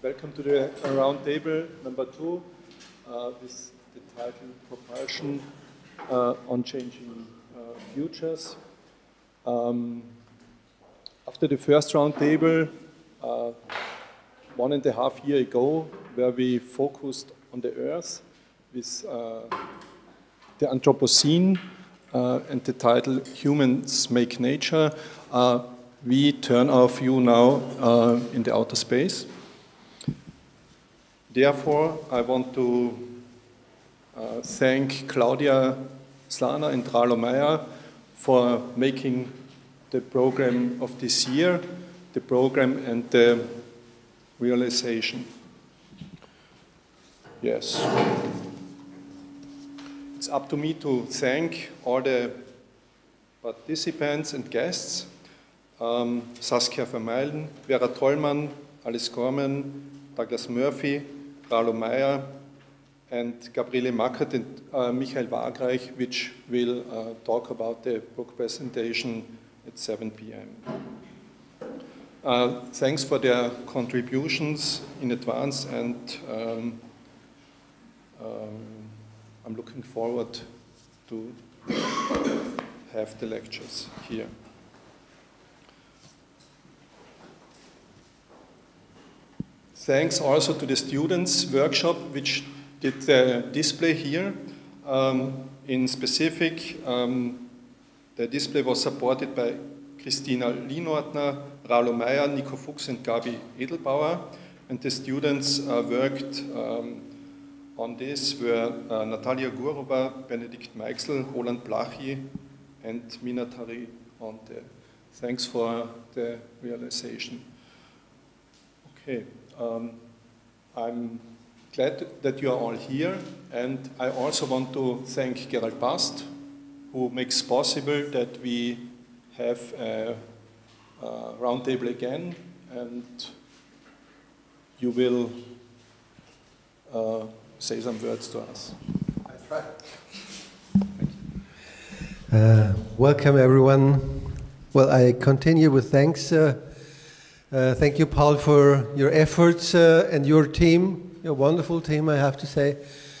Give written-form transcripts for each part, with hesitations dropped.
Welcome to the roundtable number 2 with the title Propulsion on Changing Futures. After the first roundtable 1.5 years ago, where we focused on the Earth with the Anthropocene and the title Humans Make Nature, we turn our view now in the outer space. Therefore, I want to thank Claudia Slana and Ralo for making the program of this year, the program and the realization. Yes. It's up to me to thank all the participants and guests. Saskia Vermeilen, Vera Tollmann, Alice Gorman, Douglas Murphy, Ralo Meyer, and Gabriele Mackert and Michael Wagreich, which will talk about the book presentation at 7 p.m. Thanks for their contributions in advance, and I'm looking forward to have the lectures here. Thanks also to the students' workshop, which did the display here. In specific, the display was supported by Christina Lienordner, Ralo Meyer, Nico Fuchs, and Gabi Edelbauer. And the students worked on this were Natalia Gurova, Benedikt Meixel, Roland Blachy, and Minatari Onte. Thanks for the realization. Okay. I'm glad that you are all here, and I also want to thank Gerald Bast, who makes possible that we have a roundtable again, and you will say some words to us. I try. Welcome, everyone. Well, I continue with thanks. Thank you, Paul, for your efforts and your team, your wonderful team, I have to say,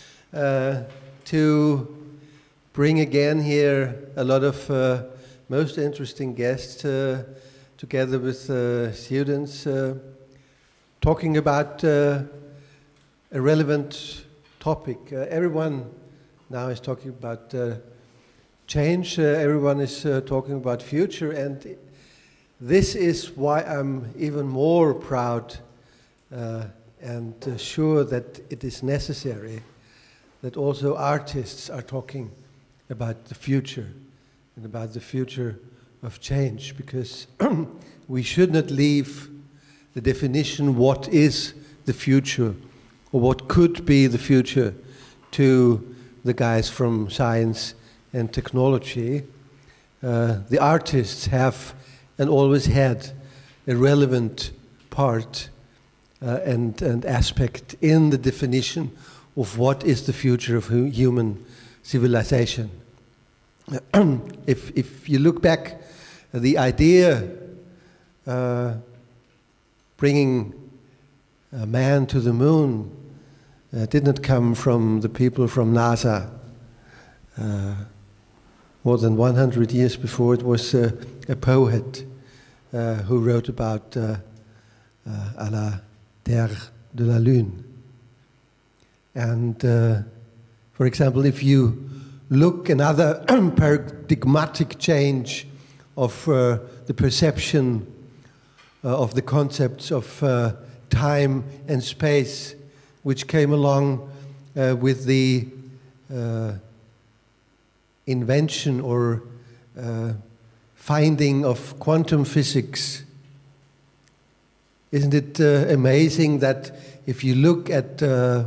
to bring again here a lot of most interesting guests together with students talking about a relevant topic. Everyone now is talking about change, everyone is talking about future, and this is why I'm even more proud and sure that it is necessary that also artists are talking about the future and about the future of change, because we should not leave the definition what is the future or what could be the future to the guys from science and technology. The artists have and always had a relevant part and aspect in the definition of what is the future of human civilization. If you look back, the idea bringing a man to the moon did not come from the people from NASA. More than 100 years before, it was a poet who wrote about à la terre de la lune. And for example, if you look another paradigmatic change of the perception of the concepts of time and space, which came along with the invention or finding of quantum physics. Isn't it amazing that if you look at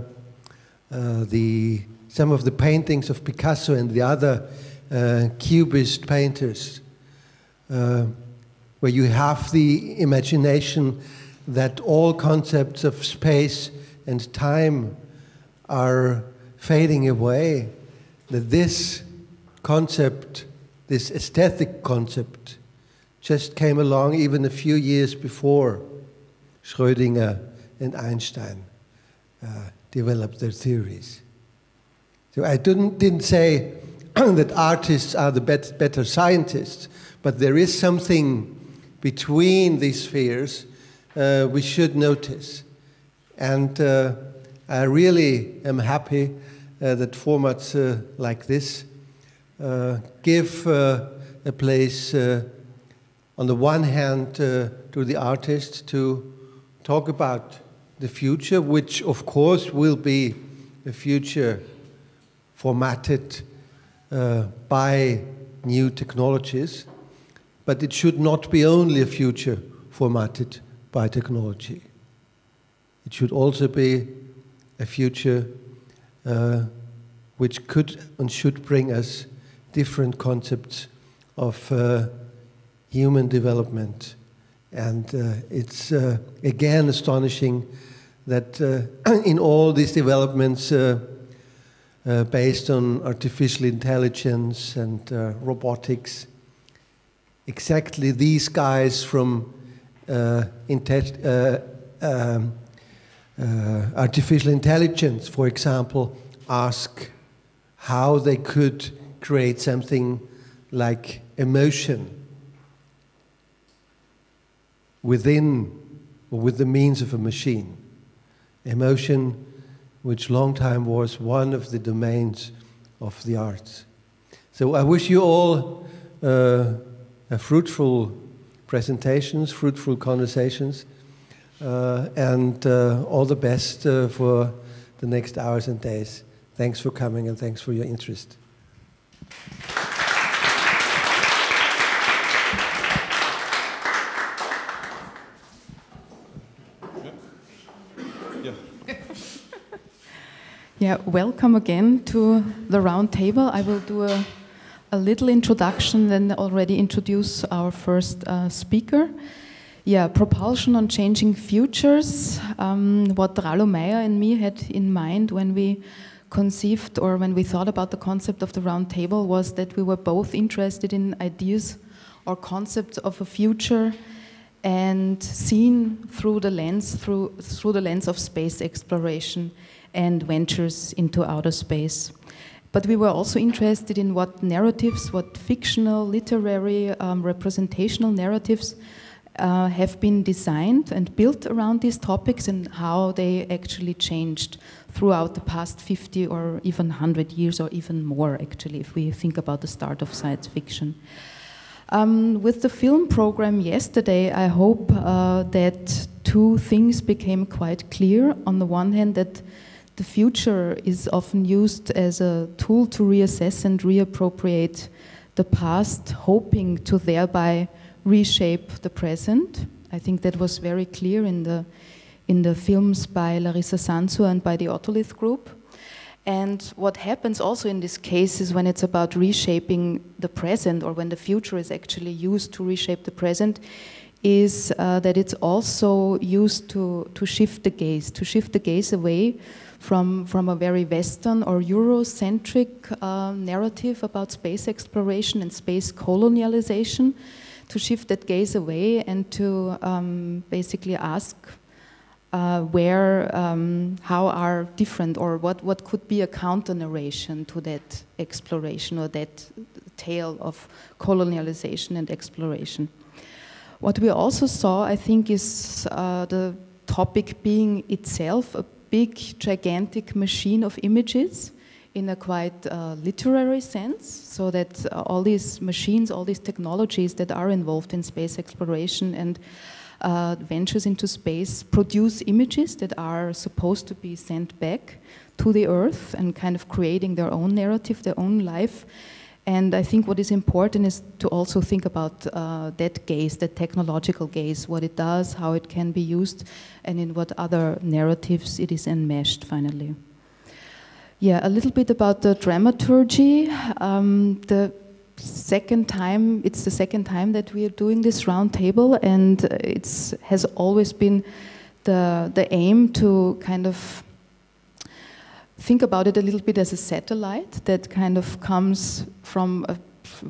some of the paintings of Picasso and the other Cubist painters, where you have the imagination that all concepts of space and time are fading away, that this concept, this aesthetic concept, just came along even a few years before Schrödinger and Einstein developed their theories. So I didn't say that artists are the better scientists, but there is something between these spheres we should notice. And I really am happy that formats like this give a place, on the one hand, to the artist to talk about the future, which of course will be a future formatted by new technologies, but it should not be only a future formatted by technology. It should also be a future which could and should bring us different concepts of human development. And it's again astonishing that in all these developments based on artificial intelligence and robotics, exactly these guys from artificial intelligence, for example, ask how they could create something like emotion within or with the means of a machine. Emotion, which long time was one of the domains of the arts. So I wish you all fruitful presentations, fruitful conversations, and all the best for the next hours and days. Thanks for coming and thanks for your interest. Yeah, welcome again to the round table. I will do a little introduction, then already introduce our first speaker. Yeah, Propulsion on Changing Futures. What Ralo Meyer and me had in mind when we conceived or when we thought about the concept of the round table was that we were both interested in ideas or concepts of a future and seen through the lens of space exploration and ventures into outer space. But we were also interested in what narratives, what fictional, literary, representational narratives have been designed and built around these topics and how they actually changed throughout the past 50 or even 100 years or even more, actually, if we think about the start of science fiction. With the film program yesterday, I hope that two things became quite clear. On the one hand, that the future is often used as a tool to reassess and reappropriate the past, hoping to thereby reshape the present. I think that was very clear in the films by Larissa Sansu and by the Otolith Group. And what happens also in this case is when it's about reshaping the present, or when the future is actually used to reshape the present, is that it's also used to shift the gaze away from a very Western or Eurocentric narrative about space exploration and space colonialization, to shift that gaze away and to basically ask how are different, or what could be a counter-narration to that exploration or that tale of colonialization and exploration. What we also saw, I think, is the topic being itself a big, gigantic machine of images in a quite literary sense, so that all these machines, all these technologies that are involved in space exploration and ventures into space produce images that are supposed to be sent back to the Earth and kind of creating their own narrative, their own life. And I think what is important is to also think about that gaze, that technological gaze, what it does, how it can be used, and in what other narratives it is enmeshed finally. Yeah, a little bit about the dramaturgy. It's the second time that we are doing this round table, and it has always been the aim to kind of think about it a little bit as a satellite that kind of comes from a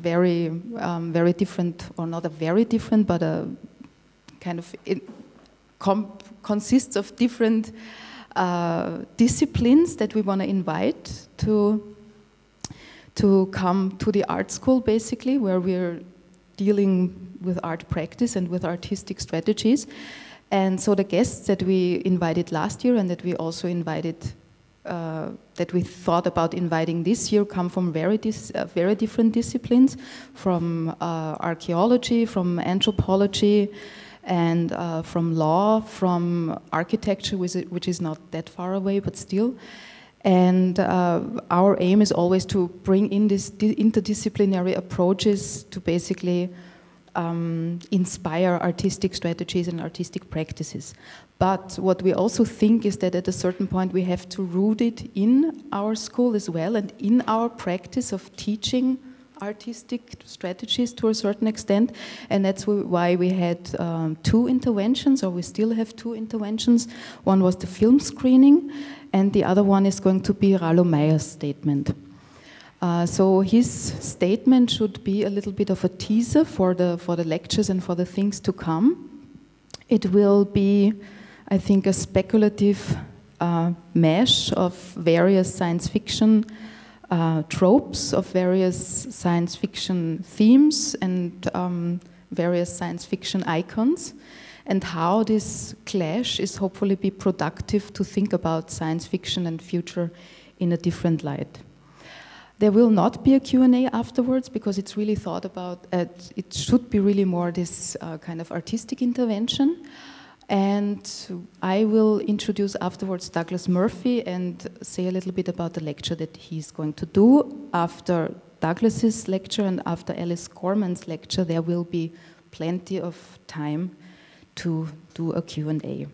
very different, or not a very different, but a kind of consists of different disciplines that we want to invite to come to the art school, basically, where we're dealing with art practice and with artistic strategies. And so the guests that we invited last year and that we also invited, that we thought about inviting this year, come from very different disciplines, from archaeology, from anthropology, and from law, from architecture, which is not that far away, but still. And our aim is always to bring in these interdisciplinary approaches to basically inspire artistic strategies and artistic practices. But what we also think is that at a certain point we have to root it in our school as well and in our practice of teaching artistic strategies to a certain extent. And that's why we had 2 interventions, or we still have 2 interventions. One was the film screening, and the other one is going to be Ralo Meyer's statement. So his statement should be a little bit of a teaser for the lectures and for the things to come. It will be, I think, a speculative mesh of various science fiction tropes, of various science fiction themes and various science fiction icons, and how this clash is hopefully be productive to think about science fiction and future in a different light. There will not be a Q&A afterwards because it's really thought about, it should be really more this kind of artistic intervention. And I will introduce afterwards Douglas Murphy and say a little bit about the lecture that he's going to do. After Douglas's lecture and after Alice Gorman's lecture, there will be plenty of time to do a Q&A.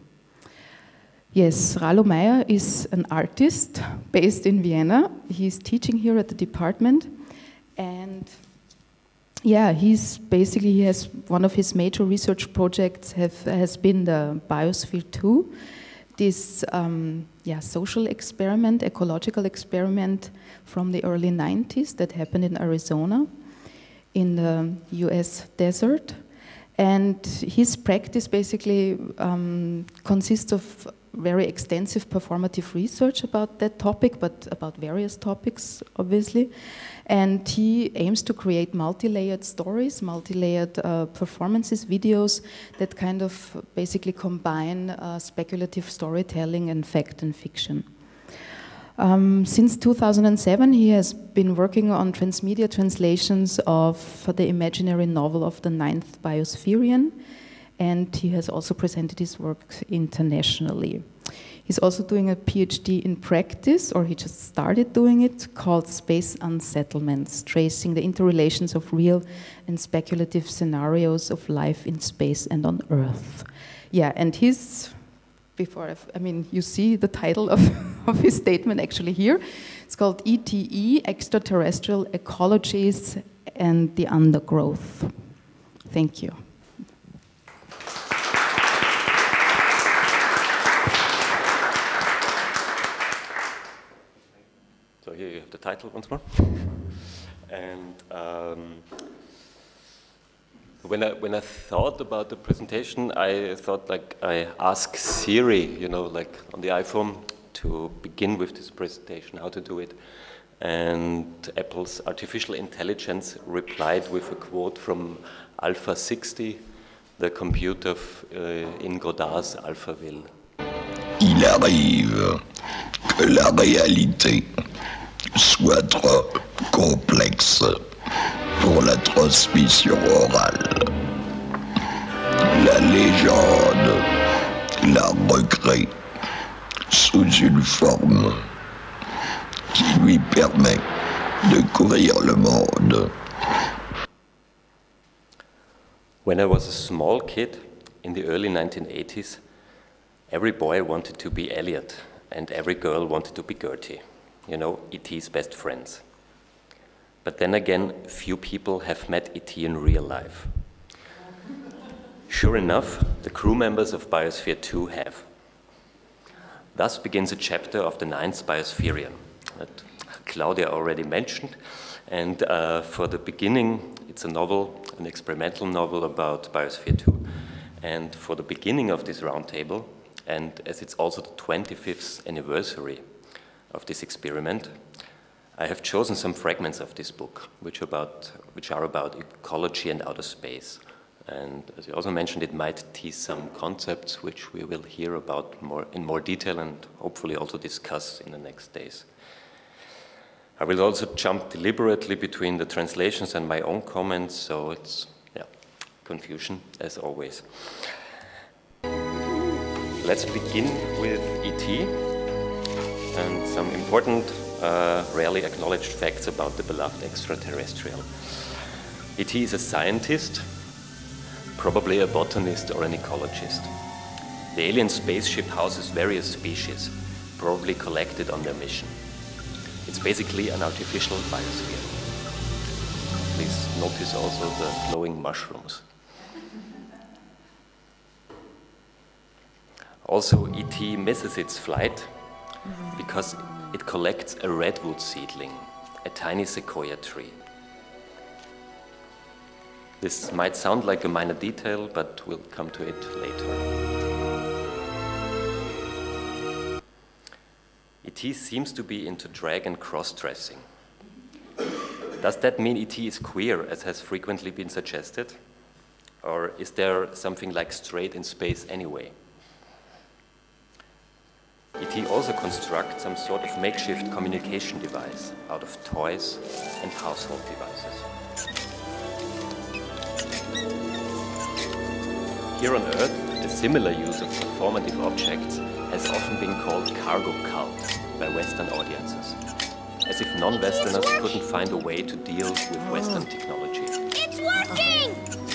Yes, Ralo Meyer is an artist based in Vienna. He's teaching here at the department, and yeah, he has one of his major research projects has been the Biosphere 2, this social experiment, ecological experiment from the early 90s that happened in Arizona, in the US desert. And his practice basically consists of very extensive performative research about that topic, but about various topics, obviously. And he aims to create multi-layered stories, multi-layered performances, videos that kind of basically combine speculative storytelling and fact and fiction. Since 2007, he has been working on transmedia translations of the imaginary novel of the 9th Biospherian, and he has also presented his work internationally. He's also doing a PhD in practice, or he just started doing it, called Space Unsettlements, tracing the interrelations of real and speculative scenarios of life in space and on Earth. Yeah, and his, you see the title of his statement actually here. It's called E.T.E, Extra-Terrestrial, Ecologies and the Undergrowth. Thank you. So here you have the title once more. And when I thought about the presentation, I thought like I ask Siri, like on the iPhone, to begin with this presentation, how to do it. And Apple's artificial intelligence replied with a quote from Alpha 60, the computer in Godard's Alphaville. Il arrive que la réalité soit trop complexe pour la transmission orale. La légende la recrée sous une forme qui lui permet de courir le monde. When I was a small kid in the early 1980s, every boy wanted to be Elliot and every girl wanted to be Gertie. E.T.'s best friends. But then again, few people have met E.T. in real life. Sure enough, the crew members of Biosphere 2 have. Thus begins a chapter of the 9th Biospherian that Claudia already mentioned. And for the beginning, it's a novel, an experimental novel about Biosphere 2. And for the beginning of this roundtable, and as it's also the 25th anniversary of this experiment, I have chosen some fragments of this book, which are about ecology and outer space. And as you also mentioned, it might tease some concepts which we will hear about in more detail and hopefully also discuss in the next days. I will also jump deliberately between the translations and my own comments, so it's confusion as always. Let's begin with E.T. and some important, rarely acknowledged facts about the beloved extraterrestrial. E.T. is a scientist, probably a botanist or an ecologist. The alien spaceship houses various species, probably collected on their mission. It's basically an artificial biosphere. Please notice also the glowing mushrooms. Also, E.T. misses its flight because it collects a redwood seedling, a tiny sequoia tree. This might sound like a minor detail, but we'll come to it later. E.T. seems to be into drag and cross-dressing. Does that mean E.T. is queer, as has frequently been suggested? Or is there something like straight in space anyway? E.T. also constructs some sort of makeshift communication device out of toys and household devices. Here on Earth, a similar use of performative objects has often been called cargo cult by Western audiences, as if non-Westerners couldn't find a way to deal with Western technology. It's working!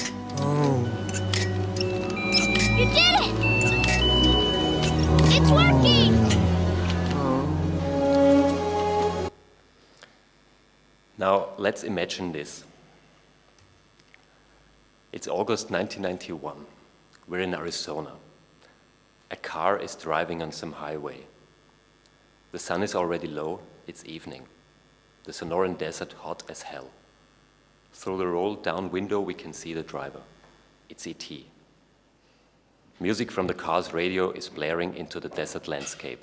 You did it! It's working! Now, let's imagine this. It's August 1991. We're in Arizona. A car is driving on some highway. The sun is already low, it's evening. The Sonoran Desert hot as hell. Through the roll-down window we can see the driver. It's E.T. Music from the car's radio is blaring into the desert landscape.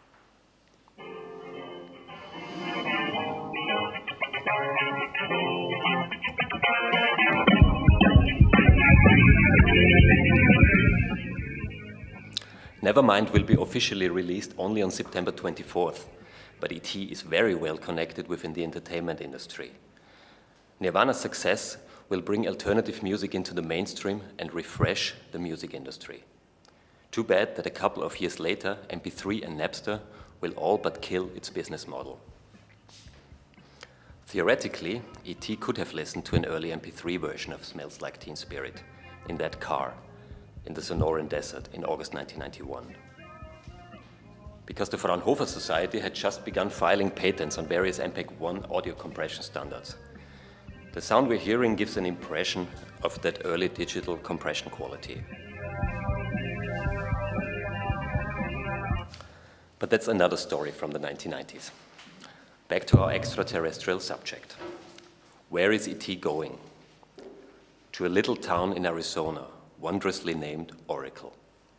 Nevermind will be officially released only on September 24th, but E.T. is very well connected within the entertainment industry. Nirvana's success will bring alternative music into the mainstream and refresh the music industry. Too bad that a couple of years later, MP3 and Napster will all but kill its business model. Theoretically, E.T. could have listened to an early MP3 version of Smells Like Teen Spirit in that car in the Sonoran Desert in August 1991. Because the Fraunhofer Society had just begun filing patents on various MPEG-1 audio compression standards. The sound we're hearing gives an impression of that early digital compression quality. But that's another story from the 1990s. Back to our extraterrestrial subject. Where is E.T. going? To a little town in Arizona, wondrously named Oracle.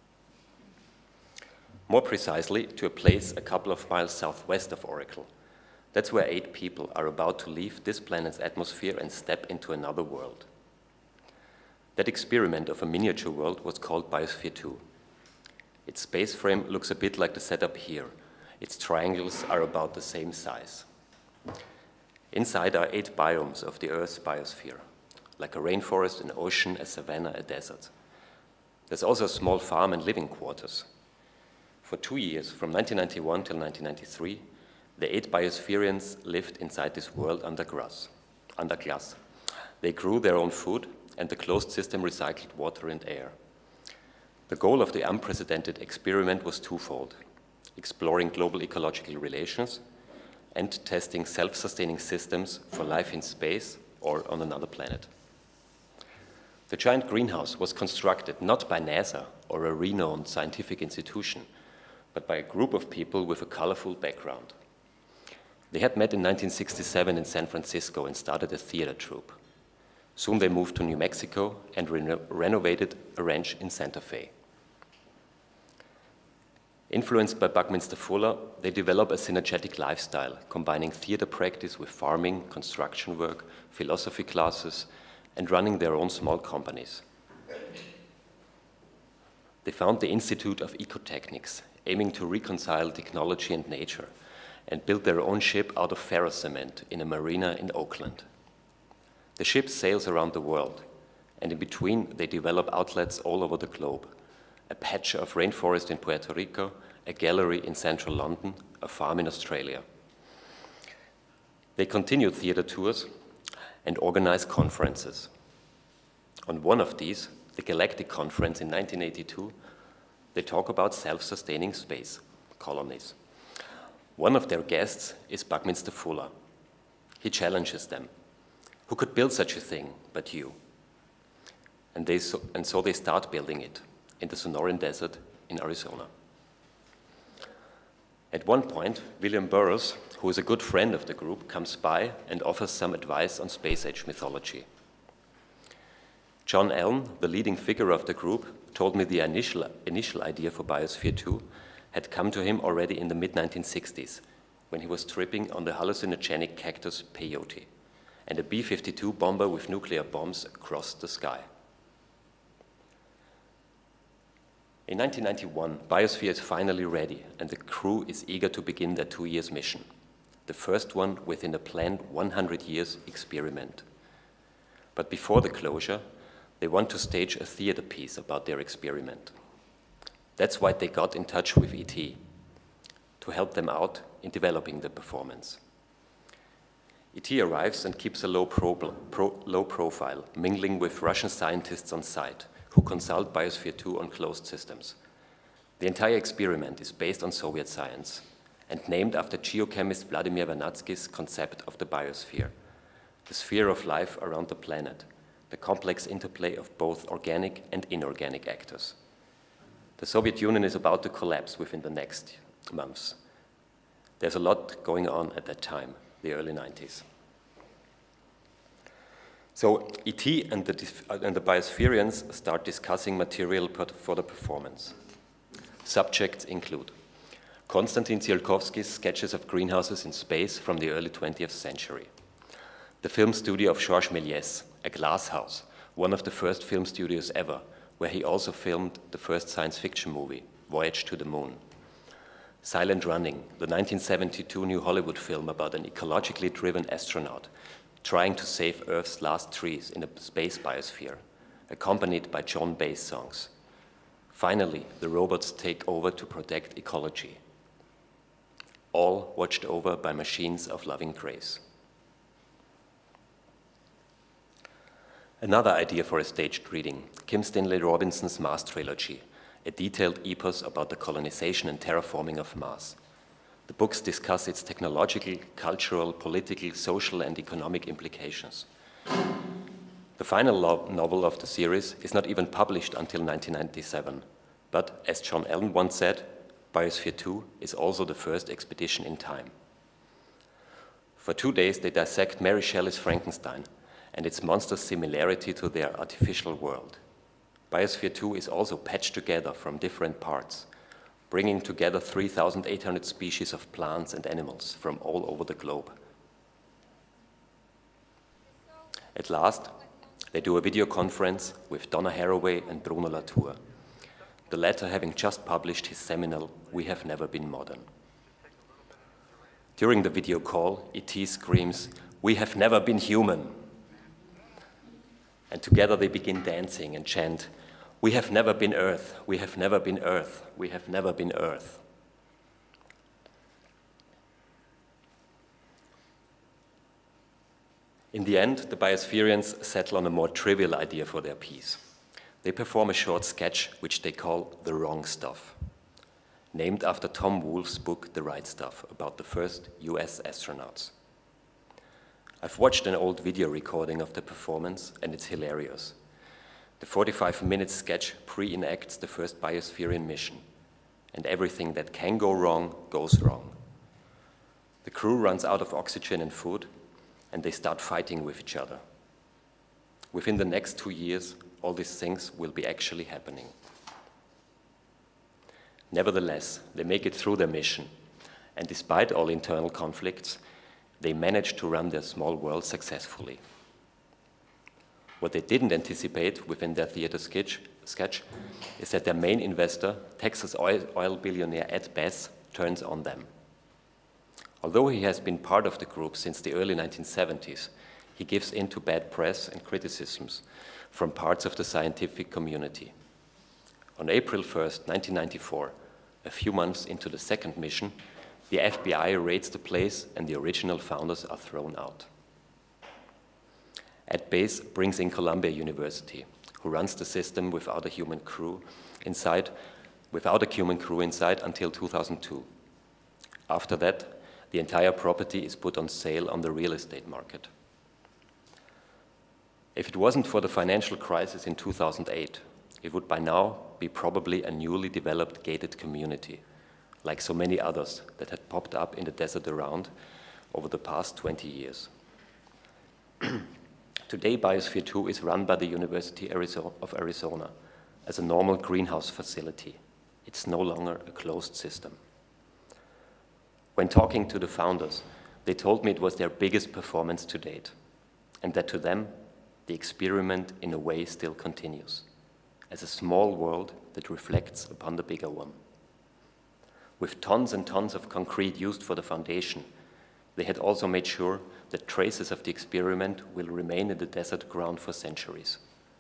More precisely, to a place a couple of miles southwest of Oracle. That's where 8 people are about to leave this planet's atmosphere and step into another world. That experiment of a miniature world was called Biosphere 2. Its space frame looks a bit like the setup here. Its triangles are about the same size. Inside are 8 biomes of the Earth's biosphere, like a rainforest, an ocean, a savanna, a desert. There's also a small farm and living quarters. For 2 years, from 1991 till 1993, the 8 Biospherians lived inside this world under glass. They grew their own food, and the closed system recycled water and air. The goal of the unprecedented experiment was twofold: exploring global ecological relations and testing self-sustaining systems for life in space or on another planet. The giant greenhouse was constructed not by NASA or a renowned scientific institution, but by a group of people with a colorful background. They had met in 1967 in San Francisco and started a theater troupe. Soon they moved to New Mexico and renovated a ranch in Santa Fe. Influenced by Buckminster Fuller, they develop a synergetic lifestyle, combining theater practice with farming, construction work, philosophy classes, and running their own small companies. They found the Institute of Ecotechnics, aiming to reconcile technology and nature, and built their own ship out of ferrocement in a marina in Oakland. The ship sails around the world, and in between they develop outlets all over the globe. A patch of rainforest in Puerto Rico, a gallery in central London, a farm in Australia. They continue theater tours and organize conferences. On one of these, the Galactic Conference in 1982, they talk about self-sustaining space colonies. One of their guests is Buckminster Fuller. He challenges them. Who could build such a thing but you? And so they start building it in the Sonoran Desert in Arizona. At one point, William Burroughs, who is a good friend of the group, comes by and offers some advice on space-age mythology. John Allen, the leading figure of the group, told me the initial idea for Biosphere 2 had come to him already in the mid-1960s, when he was tripping on the hallucinogenic cactus peyote and a B-52 bomber with nuclear bombs across the sky. In 1991, Biosphere is finally ready, and the crew is eager to begin their 2 years mission, the first one within a planned 100 years experiment. But before the closure, they want to stage a theater piece about their experiment. That's why they got in touch with E.T.E. to help them out in developing the performance. E.T.E. arrives and keeps a low profile, mingling with Russian scientists on site, who consult Biosphere 2 on closed systems. The entire experiment is based on Soviet science and named after geochemist Vladimir Vernadsky's concept of the biosphere, the sphere of life around the planet, the complex interplay of both organic and inorganic actors. The Soviet Union is about to collapse within the next months. There's a lot going on at that time, the early 90s. So E.T.E. and the Biospherians start discussing material for the performance. Subjects include Konstantin Tsiolkovsky's sketches of greenhouses in space from the early 20th century, the film studio of Georges Méliès, a glass house, one of the first film studios ever, where he also filmed the first science fiction movie, Voyage to the Moon. Silent Running, the 1972 new Hollywood film about an ecologically driven astronaut trying to save Earth's last trees in a space biosphere, accompanied by Joan Baez songs. Finally, the robots take over to protect ecology, all watched over by machines of loving grace. Another idea for a staged reading, Kim Stanley Robinson's Mars trilogy, a detailed epos about the colonization and terraforming of Mars. The books discuss its technological, cultural, political, social, and economic implications. The final novel of the series is not even published until 1997, but as John Allen once said, Biosphere 2 is also the first expedition in time. For 2 days, they dissect Mary Shelley's Frankenstein and its monstrous similarity to their artificial world. Biosphere 2 is also patched together from different parts, bringing together 3,800 species of plants and animals from all over the globe. At last, they do a video conference with Donna Haraway and Bruno Latour, the latter having just published his seminal We Have Never Been Modern. During the video call, E.T. screams, "We have never been human." And together they begin dancing and chant, "We have never been Earth, we have never been Earth, we have never been Earth." In the end, the Biospherians settle on a more trivial idea for their piece. They perform a short sketch which they call The Wrong Stuff, named after Tom Wolfe's book The Right Stuff about the first US astronauts. I've watched an old video recording of the performance and it's hilarious. The 45-minute sketch pre-enacts the first Biospherian mission, and everything that can go wrong goes wrong. The crew runs out of oxygen and food, and they start fighting with each other. Within the next 2 years, all these things will be actually happening. Nevertheless, they make it through their mission, and despite all internal conflicts, they manage to run their small world successfully. What they didn't anticipate within their theater sketch is that their main investor, Texas oil billionaire Ed Bass, turns on them. Although he has been part of the group since the early 1970s, he gives in to bad press and criticisms from parts of the scientific community. On April 1st, 1994, a few months into the second mission, the FBI raids the place and the original founders are thrown out. Ed Bass brings in Columbia University, who runs the system without a human crew inside until 2002. After that, the entire property is put on sale on the real estate market. If it wasn't for the financial crisis in 2008, it would by now be probably a newly developed gated community, like so many others that had popped up in the desert around over the past 20 years. Today, Biosphere 2 is run by the University of Arizona as a normal greenhouse facility. It's no longer a closed system. When talking to the founders, they told me it was their biggest performance to date, and that to them, the experiment in a way still continues, as a small world that reflects upon the bigger one. With tons and tons of concrete used for the foundation, they had also made sure that traces of the experiment will remain in the desert ground for centuries.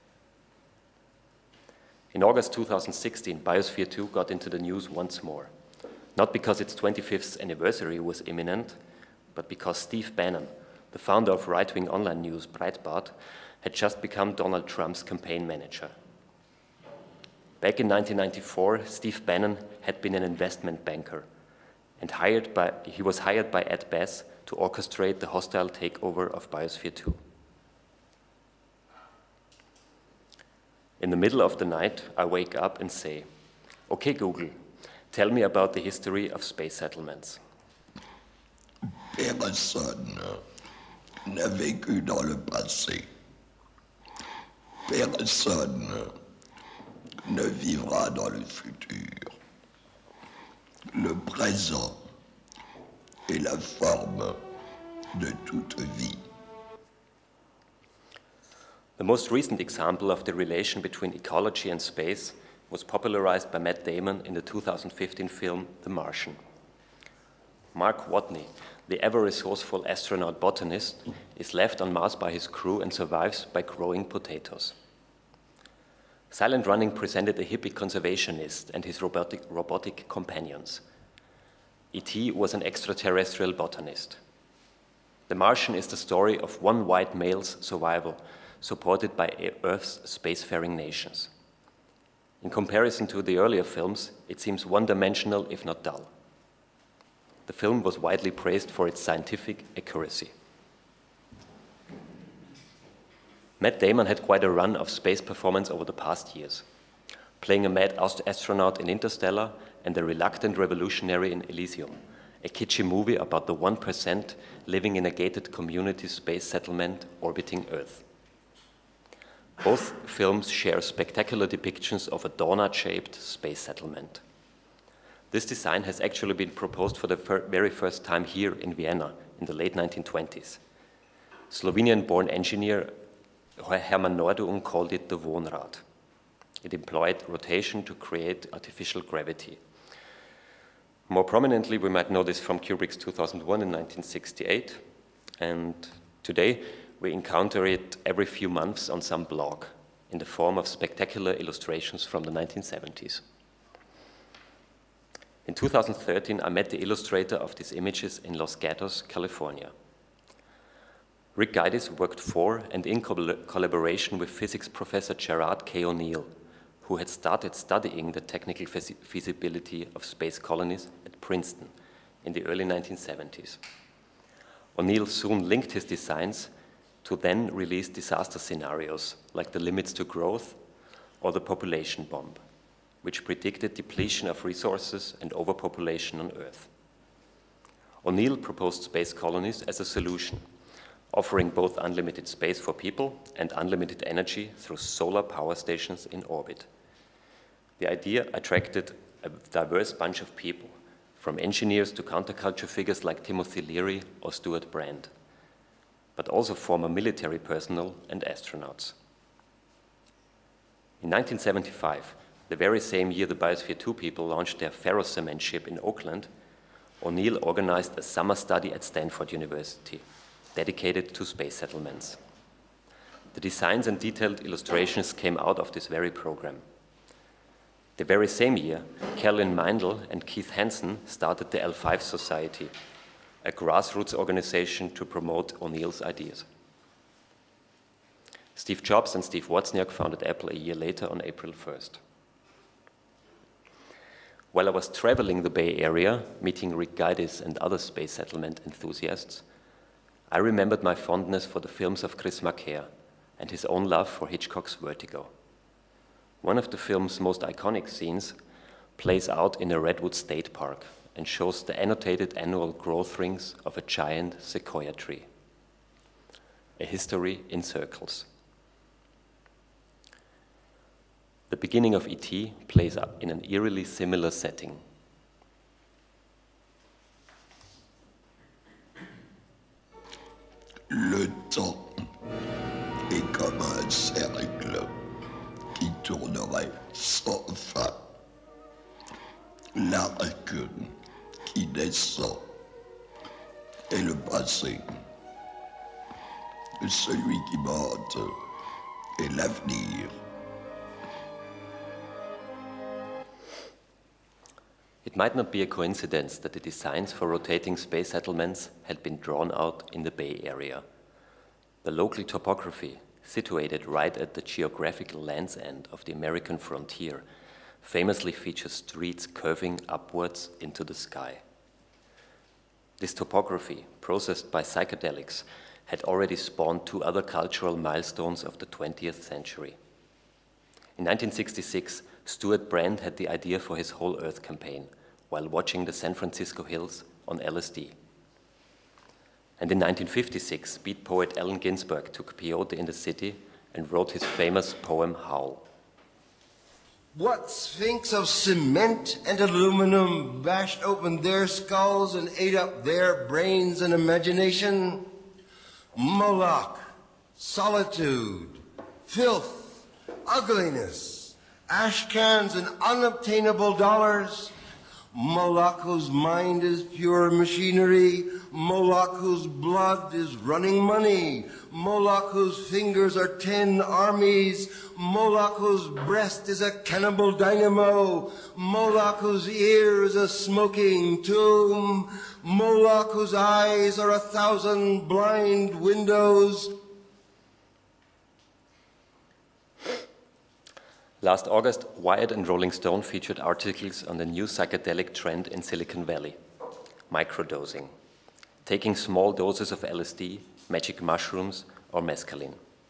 In August 2016, Biosphere 2 got into the news once more, not because its 25th anniversary was imminent, but because Steve Bannon, the founder of right-wing online news Breitbart, had just become Donald Trump's campaign manager. Back in 1994, Steve Bannon had been an investment banker, and he was hired by Ed Bass to orchestrate the hostile takeover of Biosphere 2. In the middle of the night, I wake up and say, "Okay, Google, tell me about the history of space settlements." Personne n'a vécu dans le passé. Personne ne vivra dans le futur. Le présent est la forme de toute vie. The most recent example of the relation between ecology and space was popularized by Matt Damon in the 2015 film The Martian. Mark Watney, the ever-resourceful astronaut botanist, is left on Mars by his crew and survives by growing potatoes. Silent Running presented a hippie conservationist and his robotic companions. E.T.E. was an extraterrestrial botanist. The Martian is the story of one white male's survival, supported by Earth's spacefaring nations. In comparison to the earlier films, it seems one-dimensional, if not dull. The film was widely praised for its scientific accuracy. Matt Damon had quite a run of space performance over the past years, playing a mad astronaut in Interstellar and a reluctant revolutionary in Elysium, a kitschy movie about the 1% living in a gated community space settlement orbiting Earth. Both films share spectacular depictions of a donut-shaped space settlement. This design has actually been proposed for the very first time here in Vienna in the late 1920s. Slovenian-born engineer Herman Nordung called it the Wohnrad. It employed rotation to create artificial gravity. More prominently, we might know this from Kubrick's 2001 in 1968, and today we encounter it every few months on some blog in the form of spectacular illustrations from the 1970s. In 2013, I met the illustrator of these images in Los Gatos, California. Rick Guidis worked for and in collaboration with physics professor Gerard K. O'Neill, who had started studying the technical feasibility of space colonies at Princeton in the early 1970s. O'Neill soon linked his designs to then release disaster scenarios like the limits to growth or the population bomb, which predicted depletion of resources and overpopulation on Earth. O'Neill proposed space colonies as a solution, offering both unlimited space for people and unlimited energy through solar power stations in orbit. The idea attracted a diverse bunch of people, from engineers to counterculture figures like Timothy Leary or Stuart Brand, but also former military personnel and astronauts. In 1975, the very same year the Biosphere 2 people launched their ferrocement ship in Oakland, O'Neill organized a summer study at Stanford University, dedicated to space settlements. The designs and detailed illustrations came out of this very program. The very same year, Caroline Meindl and Keith Hansen started the L5 Society, a grassroots organization to promote O'Neill's ideas. Steve Jobs and Steve Wozniak founded Apple a year later on April 1st. While I was traveling the Bay Area, meeting Rick Gaidis and other space settlement enthusiasts, I remembered my fondness for the films of Chris McCare and his own love for Hitchcock's Vertigo. One of the film's most iconic scenes plays out in a redwood state park and shows the annotated annual growth rings of a giant sequoia tree. A history in circles. The beginning of E.T. plays up in an eerily similar setting. Le temps est comme un cercle qui tournerait sans fin. L'arc qui descend est le passé. Celui qui monte est l'avenir. It might not be a coincidence that the designs for rotating space settlements had been drawn out in the Bay Area. The local topography, situated right at the geographical land's end of the American frontier, famously features streets curving upwards into the sky. This topography, processed by psychedelics, had already spawned two other cultural milestones of the 20th century. In 1966, Stuart Brand had the idea for his Whole Earth campaign while watching the San Francisco hills on LSD. And in 1956, beat poet Allen Ginsberg took peyote in the city and wrote his famous poem, Howl. What sphinx of cement and aluminum bashed open their skulls and ate up their brains and imagination? Moloch, solitude, filth, ugliness, ash cans and unobtainable dollars. Moloch whose mind is pure machinery. Moloch whose blood is running money. Moloch whose fingers are 10 armies. Moloch whose breast is a cannibal dynamo. Moloch whose ear is a smoking tomb. Moloch whose eyes are 1,000 blind windows. Last August, Wired and Rolling Stone featured articles on the new psychedelic trend in Silicon Valley, microdosing, taking small doses of LSD, magic mushrooms, or mescaline.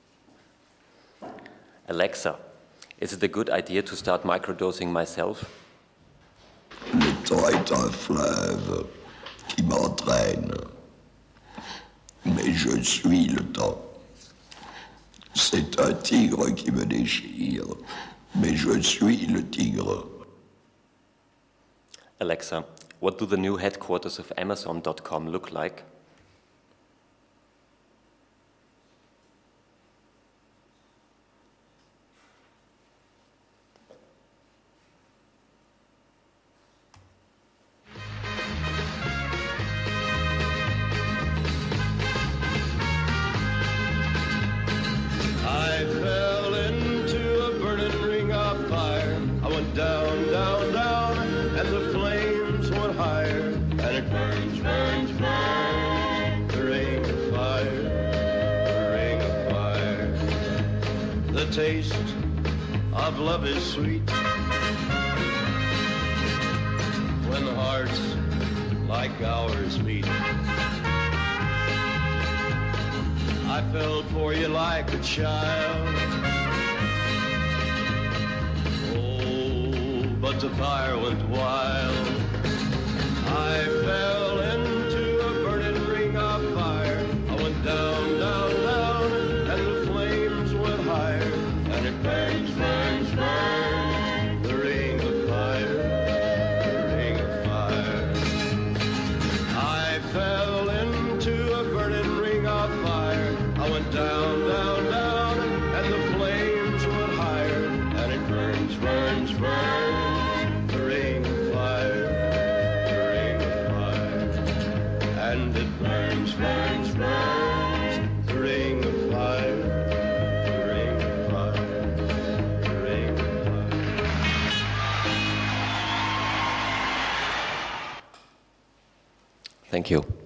Alexa, is it a good idea to start microdosing myself? Le temps est un fleuve qui m'entraîne, mais je suis le temps. C'est un tigre qui me déchire, mais je suis le tigre. Alexa, what do the new headquarters of Amazon.com look like? Taste of love is sweet when hearts like ours meet. I fell for you like a child. Oh, but the fire went wild. I fell into a burning ring of fire. I went down, burns, burns, the ring of fire, the ring of fire. And it burns, burns, burns, the ring of fire, the ring of fire, the ring of fire. Thank you.